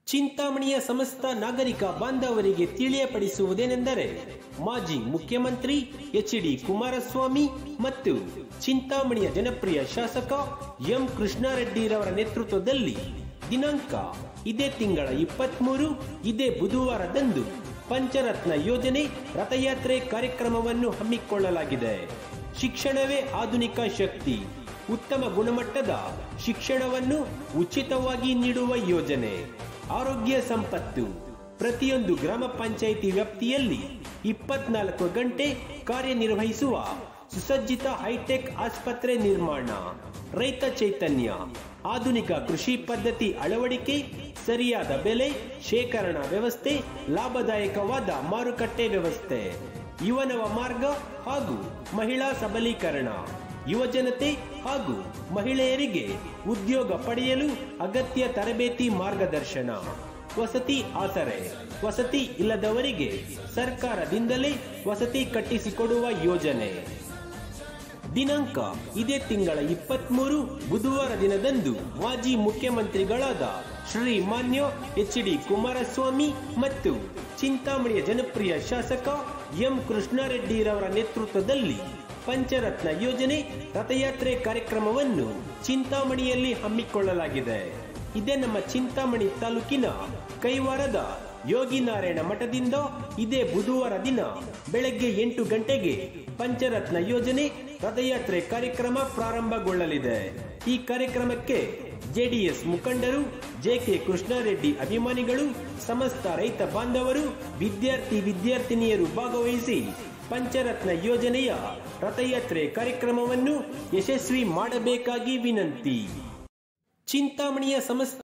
ಚಿಂತಾಮಣಿಯ ಸಮಸ್ತ ನಾಗರಿಕ ಬಾಂಧವರಿಗೆ ತಿಳಿಯಪಡಿಸುವುದೇನೆಂದರೆ ಮಾಜಿ ಮುಖ್ಯಮಂತ್ರಿ ಎಚ್.ಡಿ. ಕುಮಾರಸ್ವಾಮಿ ಮತ್ತು ಚಿಂತಾಮಣಿಯ ಜನಪ್ರಿಯ ಶಾಸಕ ಎಂ ಕೃಷ್ಣಾರೆಡ್ಡಿರವರ ನೇತೃತ್ವದಲ್ಲಿ ದಿನಾಂಕ ಇದೇ ತಿಂಗಳ 23 ಇದೇ ಬುಧವಾರದಂದು ಪಂಚರತ್ನ ಯೋಜನೆ ರಥಯಾತ್ರೆ ಕಾರ್ಯಕ್ರಮವನ್ನು ಹಮ್ಮಿಕೊಳ್ಳಲಾಗಿದೆ. ಶಿಕ್ಷಣವೇ ಆಧುನಿಕ ಶಕ್ತಿ, ಉತ್ತಮ ಗುಣಮಟ್ಟದ ಶಿಕ್ಷಣವನ್ನು ಉಚಿತವಾಗಿ ನೀಡುವ ಯೋಜನೆ, ಆರೋಗ್ಯ ಸಂಪತ್ತು, ಪ್ರತಿಯೊಂದು ಗ್ರಾಮ ಪಂಚಾಯಿತಿ ವ್ಯಾಪ್ತಿಯಲ್ಲಿ 24 ಗಂಟೆ ಕಾರ್ಯನಿರ್ವಹಿಸುವ ಸುಸಜ್ಜಿತ ಹೈಟೆಕ್ ಆಸ್ಪತ್ರೆ ನಿರ್ಮಾಣ, ರೈತ ಚೈತನ್ಯ, ಆಧುನಿಕ ಕೃಷಿ ಪದ್ಧತಿ ಅಳವಡಿಕೆ, ಸರಿಯಾದ ಬೆಲೆ, ಶೇಖರಣಾ ವ್ಯವಸ್ಥೆ, ಲಾಭದಾಯಕವಾದ ಮಾರುಕಟ್ಟೆ ವ್ಯವಸ್ಥೆ, ಯುವನವ ಮಾರ್ಗ ಹಾಗೂ ಮಹಿಳಾ ಸಬಲೀಕರಣ, ಯುವಜನತೆ ಹಾಗೂ ಮಹಿಳೆಯರಿಗೆ ಉದ್ಯೋಗ ಪಡೆಯಲು ಅಗತ್ಯ ತರಬೇತಿ ಮಾರ್ಗದರ್ಶನ, ವಸತಿ ಆಸರೆ, ವಸತಿ ಇಲ್ಲದವರಿಗೆ ಸರ್ಕಾರದಿಂದಲೇ ವಸತಿ ಕಟ್ಟಿಸಿಕೊಡುವ ಯೋಜನೆ. ದಿನಾಂಕ ಇದೇ ತಿಂಗಳ 23 ಬುಧವಾರ ದಿನದಂದು ಮಾಜಿ ಮುಖ್ಯಮಂತ್ರಿಗಳಾದ ಶ್ರೀ ಮಾನ್ಯ ಎಚ್.ಡಿ. ಕುಮಾರಸ್ವಾಮಿ ಮತ್ತು ಚಿಂತಾಮಣಿಯ ಜನಪ್ರಿಯ ಶಾಸಕ ಎಂ ಕೃಷ್ಣಾರೆಡ್ಡಿರವರ ನೇತೃತ್ವದಲ್ಲಿ ಪಂಚರತ್ನ ಯೋಜನೆ ರಥಯಾತ್ರೆ ಕಾರ್ಯಕ್ರಮವನ್ನು ಚಿಂತಾಮಣಿಯಲ್ಲಿ ಹಮ್ಮಿಕೊಳ್ಳಲಾಗಿದೆ. ಇದೇ ನಮ್ಮ ಚಿಂತಾಮಣಿ ತಾಲೂಕಿನ ಕೈವಾರದ ಯೋಗಿನಾರಾಯಣ ಮಠದಿಂದ ಇದೇ ಬುಧವಾರ ದಿನ ಬೆಳಗ್ಗೆ 8 ಗಂಟೆಗೆ ಪಂಚರತ್ನ ಯೋಜನೆ ರಥಯಾತ್ರೆ ಕಾರ್ಯಕ್ರಮ ಪ್ರಾರಂಭಗೊಳ್ಳಲಿದೆ. ಈ ಕಾರ್ಯಕ್ರಮಕ್ಕೆ ಜೆಡಿಎಸ್ ಮುಖಂಡರು, ಜೆ.ಕೆ. ಕೃಷ್ಣಾರೆಡ್ಡಿ ಅಭಿಮಾನಿಗಳು, ಸಮಸ್ತ ರೈತ ಬಾಂಧವರು, ವಿದ್ಯಾರ್ಥಿನಿಯರು ಭಾಗವಹಿಸಿ ಪಂಚರತ್ನ ಯೋಜನೆಯ ರಥಯಾತ್ರೆ ಕಾರ್ಯಕ್ರಮವನ್ನು ಯಶಸ್ವಿ ಮಾಡಬೇಕಾಗಿ ವಿನಂತಿ. ಚಿಂತಾಮಣಿಯ ಸಮಸ್ತ